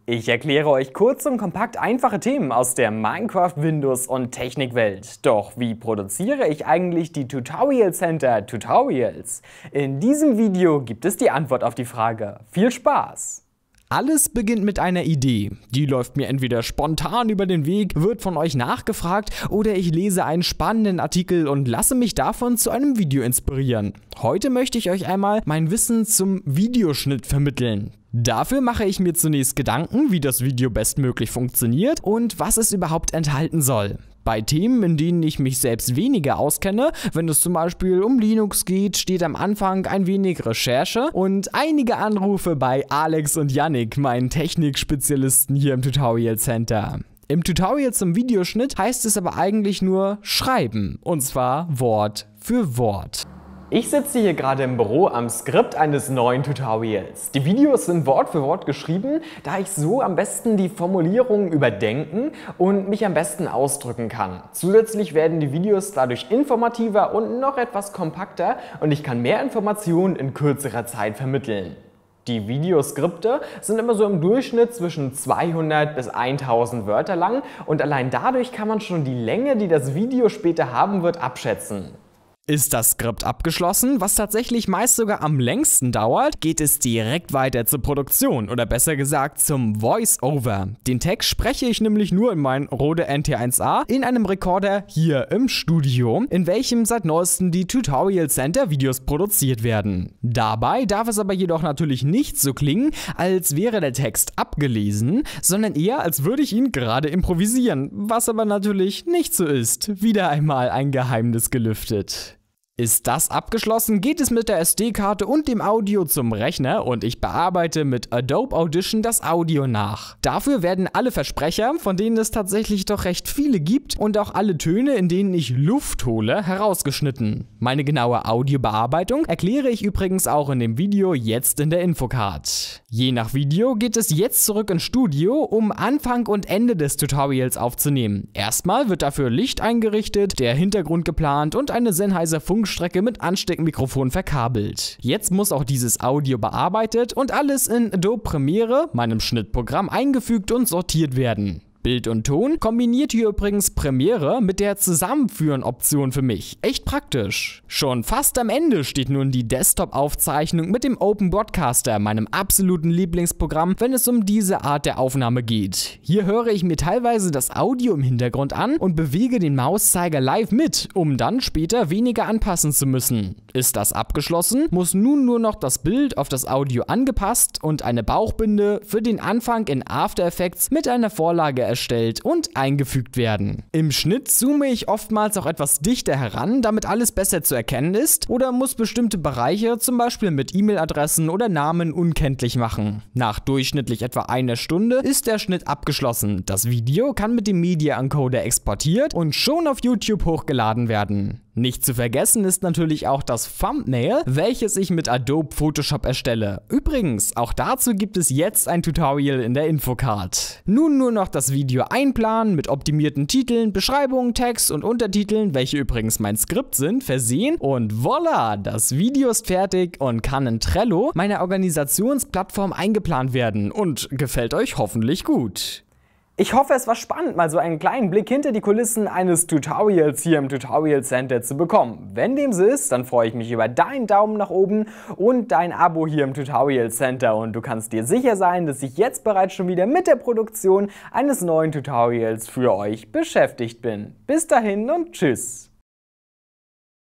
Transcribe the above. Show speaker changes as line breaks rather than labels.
Ich erkläre euch kurz und kompakt einfache Themen aus der Minecraft, Windows und Technikwelt. Doch wie produziere ich eigentlich die Tutorial Center Tutorials? In diesem Video gibt es die Antwort auf die Frage. Viel Spaß! Alles beginnt mit einer Idee. Die läuft mir entweder spontan über den Weg, wird von euch nachgefragt oder ich lese einen spannenden Artikel und lasse mich davon zu einem Video inspirieren. Heute möchte ich euch einmal mein Wissen zum Videoschnitt vermitteln. Dafür mache ich mir zunächst Gedanken, wie das Video bestmöglich funktioniert und was es überhaupt enthalten soll. Bei Themen, in denen ich mich selbst weniger auskenne, wenn es zum Beispiel um Linux geht, steht am Anfang ein wenig Recherche und einige Anrufe bei Alex und Yannick, meinen Technikspezialisten hier im Tutorial Center. Im Tutorial zum Videoschnitt heißt es aber eigentlich nur schreiben, und zwar Wort für Wort. Ich sitze hier gerade im Büro am Skript eines neuen Tutorials. Die Videos sind Wort für Wort geschrieben, da ich so am besten die Formulierungen überdenken und mich am besten ausdrücken kann. Zusätzlich werden die Videos dadurch informativer und noch etwas kompakter und ich kann mehr Informationen in kürzerer Zeit vermitteln. Die Videoskripte sind immer so im Durchschnitt zwischen 200 bis 1000 Wörter lang und allein dadurch kann man schon die Länge, die das Video später haben wird, abschätzen. Ist das Skript abgeschlossen, was tatsächlich meist sogar am längsten dauert, geht es direkt weiter zur Produktion oder besser gesagt zum Voice-Over. Den Text spreche ich nämlich nur in meinem Rode NT1A in einem Rekorder hier im Studio, in welchem seit neuestem die Tutorial Center Videos produziert werden. Dabei darf es aber jedoch natürlich nicht so klingen, als wäre der Text abgelesen, sondern eher als würde ich ihn gerade improvisieren, was aber natürlich nicht so ist. Wieder einmal ein Geheimnis gelüftet. Ist das abgeschlossen, geht es mit der SD-Karte und dem Audio zum Rechner und ich bearbeite mit Adobe Audition das Audio nach. Dafür werden alle Versprecher, von denen es tatsächlich doch recht viele gibt, und auch alle Töne, in denen ich Luft hole, herausgeschnitten. Meine genaue Audiobearbeitung erkläre ich übrigens auch in dem Video jetzt in der Infocard. Je nach Video geht es jetzt zurück ins Studio, um Anfang und Ende des Tutorials aufzunehmen. Erstmal wird dafür Licht eingerichtet, der Hintergrund geplant und eine Sennheiser Funkstrecke mit Ansteckmikrofon verkabelt. Jetzt muss auch dieses Audio bearbeitet und alles in Adobe Premiere, meinem Schnittprogramm, eingefügt und sortiert werden. Bild und Ton kombiniert hier übrigens Premiere mit der Zusammenführen-Option für mich. Echt praktisch. Schon fast am Ende steht nun die Desktop-Aufzeichnung mit dem Open Broadcaster, meinem absoluten Lieblingsprogramm, wenn es um diese Art der Aufnahme geht. Hier höre ich mir teilweise das Audio im Hintergrund an und bewege den Mauszeiger live mit, um dann später weniger anpassen zu müssen. Ist das abgeschlossen, muss nun nur noch das Bild auf das Audio angepasst und eine Bauchbinde für den Anfang in After Effects mit einer Vorlage erstellt und eingefügt werden. Im Schnitt zoome ich oftmals auch etwas dichter heran, damit alles besser zu erkennen ist, oder muss bestimmte Bereiche zum Beispiel mit E-Mail-Adressen oder Namen unkenntlich machen. Nach durchschnittlich etwa einer Stunde ist der Schnitt abgeschlossen. Das Video kann mit dem Media Encoder exportiert und schon auf YouTube hochgeladen werden. Nicht zu vergessen ist natürlich auch das Thumbnail, welches ich mit Adobe Photoshop erstelle. Übrigens, auch dazu gibt es jetzt ein Tutorial in der Infocard. Nun nur noch das Video einplanen, mit optimierten Titeln, Beschreibungen, Text und Untertiteln, welche übrigens mein Skript sind, versehen und voilà, das Video ist fertig und kann in Trello, meiner Organisationsplattform, eingeplant werden und gefällt euch hoffentlich gut. Ich hoffe, es war spannend, mal so einen kleinen Blick hinter die Kulissen eines Tutorials hier im Tutorial Center zu bekommen. Wenn dem so ist, dann freue ich mich über deinen Daumen nach oben und dein Abo hier im Tutorial Center. Und du kannst dir sicher sein, dass ich jetzt bereits schon wieder mit der Produktion eines neuen Tutorials für euch beschäftigt bin. Bis dahin und tschüss!